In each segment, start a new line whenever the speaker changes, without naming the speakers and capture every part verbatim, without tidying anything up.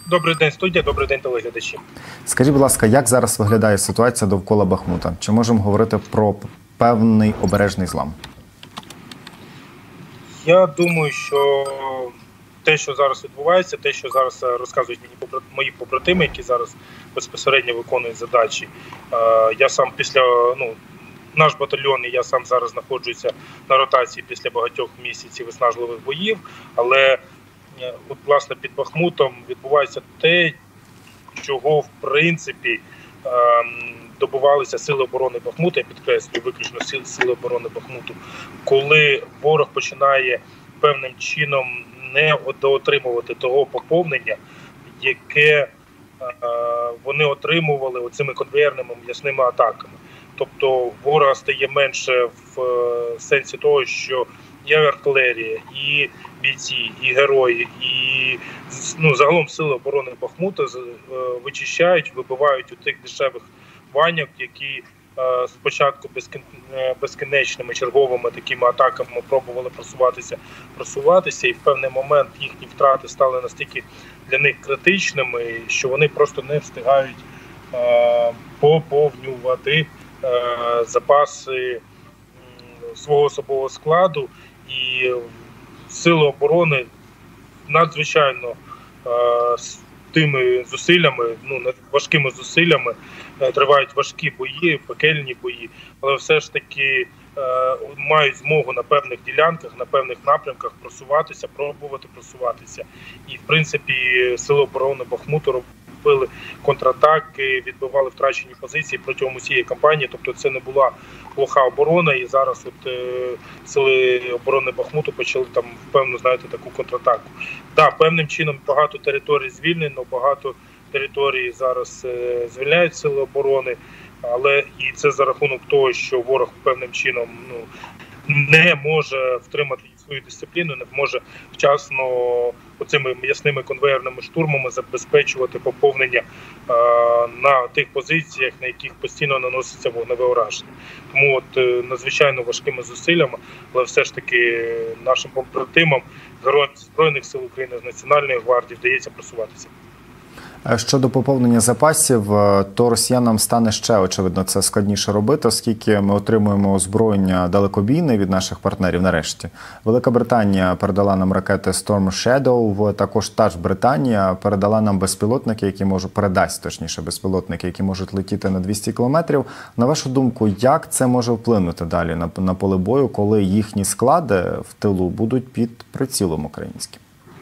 Добрий день, студія, добрий день, телеглядачі.
Скажіть, будь ласка, як зараз виглядає ситуація довкола Бахмута? Чи можемо говорити про певний обережний злам?
Я думаю, що те, що зараз відбувається, те, що зараз розказують мені мої побратими, які зараз безпосередньо виконують задачі. Я сам після, ну, наш батальйон, і я сам зараз знаходжуся на ротації після багатьох місяців виснажливих боїв, але от, власне, під Бахмутом відбувається те, чого, в принципі, добувалися сили оборони Бахмута, я підкреслюю, виключно сили оборони Бахмуту, коли ворог починає певним чином не доотримувати того поповнення, яке вони отримували оцими конвеєрними м'ясними атаками. Тобто ворога стає менше в сенсі того, що і артилерія, і бійці, і герої, і ну, загалом сили оборони Бахмута вичищають, вибивають у тих дешевих ваньок, які е, спочатку безкін... безкінечними черговими такими атаками пробували просуватися, просуватися, і в певний момент їхні втрати стали настільки для них критичними, що вони просто не встигають е, поповнювати е, запаси свого особового складу, і сили оборони надзвичайно е, тими зусиллями, ну, важкими зусиллями е, тривають важкі бої, пекельні бої, але все ж таки е, мають змогу на певних ділянках, на певних напрямках просуватися, пробувати просуватися. І, в принципі, сили оборони Бахмуту робили контратаки, відбивали втрачені позиції протягом усієї кампанії, тобто це не була плоха оборона, і зараз от е, сили оборони Бахмуту почали там певну, знаєте, таку контратаку. Так, да, певним чином багато територій звільнено, багато територій зараз е, звільняють сили оборони, але і це за рахунок того, що ворог певним чином, ну, не може втримати свою дисципліну, не може вчасно оцими м'ясними конвеєрними штурмами забезпечувати поповнення е, на тих позиціях, на яких постійно наноситься вогневе ураження. Тому от е, надзвичайно важкими зусиллями, але все ж таки нашим побратимам, героям Збройних сил України, з Національної гвардії вдається просуватися.
Щодо поповнення запасів, то росіянам стане ще, очевидно, це складніше робити, оскільки ми отримуємо озброєння далекобійне від наших партнерів нарешті. Велика Британія передала нам ракети Storm Shadow, також та ж Британія передала нам безпілотники, які можуть, передасть, точніше, безпілотники, які можуть летіти на двісті кілометрів. На вашу думку, як це може вплинути далі на, на поле бою, коли їхні склади в тилу будуть під прицілом українським?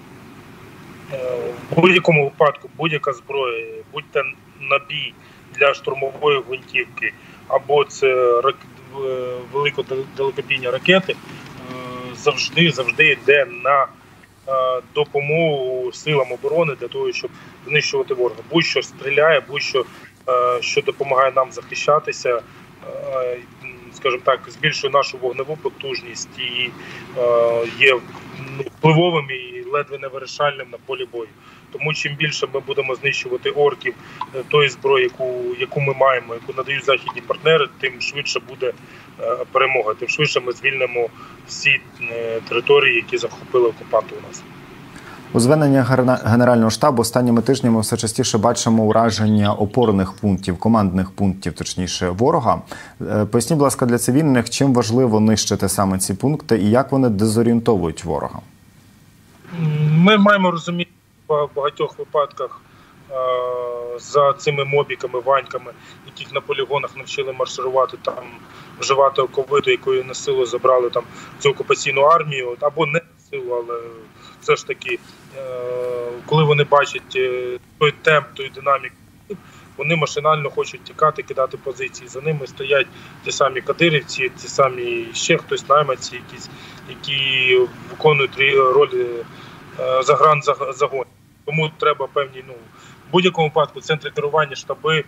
В будь-якому випадку будь-яка зброя, будь-то набій для штурмової гвинтівки, або це рак... великодалекобійні ракети, завжди, завжди йде на допомогу силам оборони для того, щоб знищувати ворога. Будь-що стріляє, будь-що, що допомагає нам захищатися, скажімо так, збільшує нашу вогневу потужність і є впливовим і ледве не вирішальним на полі бою. Тому чим більше ми будемо знищувати орків тої зброї, яку, яку ми маємо, яку надають західні партнери, тим швидше буде перемога, тим швидше ми звільнимо всі території, які захопили окупанти у нас.
У зведенні Генерального штабу останніми тижнями все частіше бачимо ураження опорних пунктів, командних пунктів, точніше, ворога. Поясніть, будь ласка, для цивільних, чим важливо нищити саме ці пункти і як вони дезорієнтовують ворога?
Ми маємо розуміти в багатьох випадках за цими мобіками, ваньками, яких на полігонах навчили марширувати, там, вживати оковиту, якою на силу забрали там цю окупаційну армію, або не на силу, але все ж таки, коли вони бачать той темп, той динаміку, вони машинально хочуть тікати, кидати позиції. За ними стоять ті самі кадирівці, ті самі ще хтось, найманці якісь, які виконують роль загранзагонів. Тому треба певні, ну, в будь-якому випадку центри керування, штаби,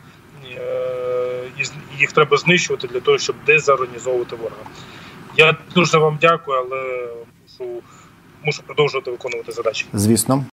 їх треба знищувати для того, щоб дезорганізовувати ворога. Я дуже вам дякую, але мушу, мушу продовжувати виконувати задачі.
Звісно.